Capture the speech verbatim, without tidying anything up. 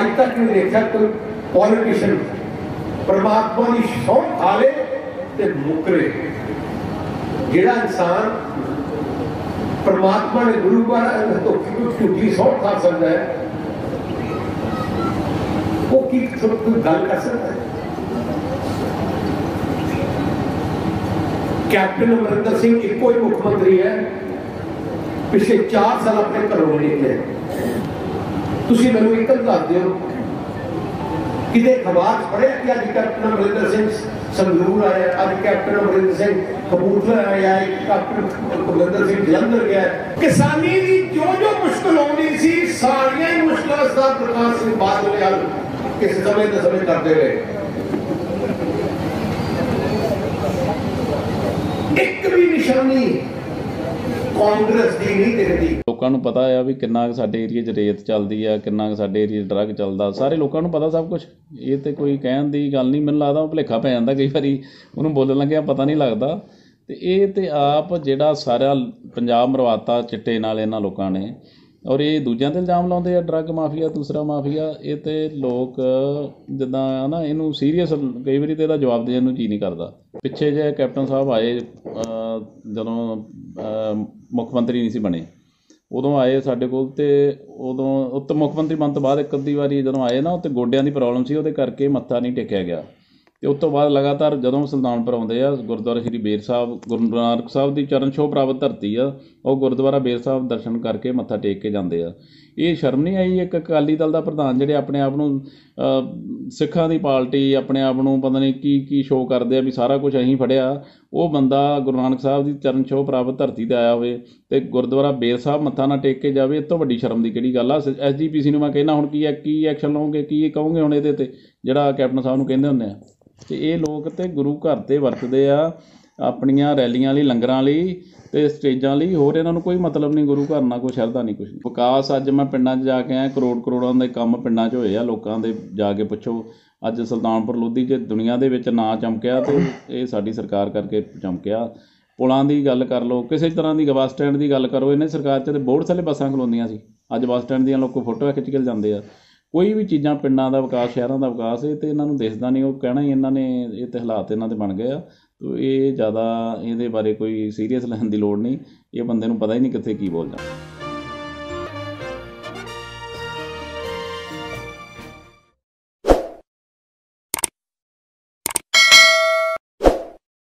अज तक नहीं देखा कोई पॉलिटिशियन परमात्मा की सौं खा ले ते मुकरे। जिहड़ा इंसान परमात्मा ने गुरु पर तो झूठी सौं खा सकता है, वो की कोई गल कर सकता है? कैप्टन अमरिंदर सिंह एको ही मुख्यमंत्री है पिछले चार साल अपने घरों नहीं निकले। तुसी मैनूं एक गल दस दिओ, किते खबर पढ़िया कि अज कैप्टन अमरिंदर सिंह संगरूर आया, अज कैप्टन अमरिंदर सिंह कपूरथला आया, कैप्टन अमरिंदर सिंह जलंधर गया। किसानी की जो जो मुश्किल आनी सी सारियां ही मुश्किल सरदार प्रकाश सिंह बादल ने हल किस समय के समय करते रहे। एक भी निशानी कांग्रेस की नहीं दिखती। लोगों को पता है भी किन्ना साडे एरिए च रेत चलती है, किन्ना साडे एरिए ड्रग चलता, सारे लोगों को पता सब कुछ। ये तो कोई कहण की गल नहीं, मैनूं लगदा भुलेखा पै जांदा कई वारी उन्होंने बोलण लग्या पता नहीं लगता। तो ये तो आप जिहड़ा सारा पंजाब मरवाता चिट्टे नाल इन्हां लोकां ने, और ये दूजिਆਂ ते इल्जाम लाउंदे आ ड्रग माफिया दूसरा माफिया। ये तो लोग जिद्दां ना इनू सीरीयस कई वारी तो इहदा जवाब देण नूं जी नहीं करदा। पिछे जे कैप्टन साहब आए जदों मुख मंत्री नहीं सी बने, उदों आए साडे कोल, ते उदों उत मुख मंत्री बनने तो बाद एक अद्धी वारी जदों आए ना, उत्ते गोडियां दी प्रॉब्लम सी, उहदे करके मत्था नहीं टेकिया गया। तो उस तो बाद लगातार जदों सुल्तानपुर आउंदे आ, गुरुद्वारा श्री बेर साहब गुरु नानक साहब की चरण छोह प्राप्त धरती आ, और गुरुद्वारा बेर साहब दर्शन करके मत्था टेक के जाते आ। ये शर्म नहीं आई एक अकाली दल का प्रधान जिहड़े अपने आप नूं सिखां दी पार्टी अपने आप नूं पता नहीं की की शो करदे आ भी सारा कुछ असीं फड़िया, वो बंदा गुरु नानक साहब की चरण छोह प्राप्त धरती ते आया होवे ते गुरुद्वारा बेर साहब मत्था ना टेक के जावे। इस तो वड्डी शर्म की किहड़ी गल आ? एस जी पी सी नूं मैं कहना हुण की की एक्शन लओगे, की कहोगे हुण इहदे ते जिहड़ा कैप्टन साहब नूं कहंदे हुंदे आ। ते ये लोग तो गुरु घर ते वरतदे आ अपनियां रैलियां लई, लंगरां लई ते स्टेजां लई, होर इन्हां नूं कोई मतलब नहीं गुरु घर नाल, कोई शरधा नहीं, कुछ नहीं। विकास अज मैं पिंडां 'च जाके आया, करोड़ करोड़ां दे काम पिंडां 'च होए आ लोकां दे, जाके पुछो। अज सुल्तानपुर लोधी 'च दुनिया दे विच ना चमकिया तो ये साडी सरकार करके चमकिया। पुलां दी गल कर लो, किसी तरह की बस स्टैंड की गल करो, इन्हें सरकार 'च ते बोर्ड थल्ले बसां खलोंदियां सी, अज बस स्टैंड दियां लोग फोटो खिच के जांदे आ। कोई भी चीज़ां पिंडां दा विकास, शहरों का विकास, ये तो इन्हां नूं दिसदा नहीं। वो कहना ही इन्हां ने ये तो हालात इन्हां दे बन गए आ। तो ये ज़्यादा इहदे बारे कोई सीरीयस लैण दी लोड़ नहीं, ये बंदे नूं पता ही नहीं कित्थे की बोल जाना।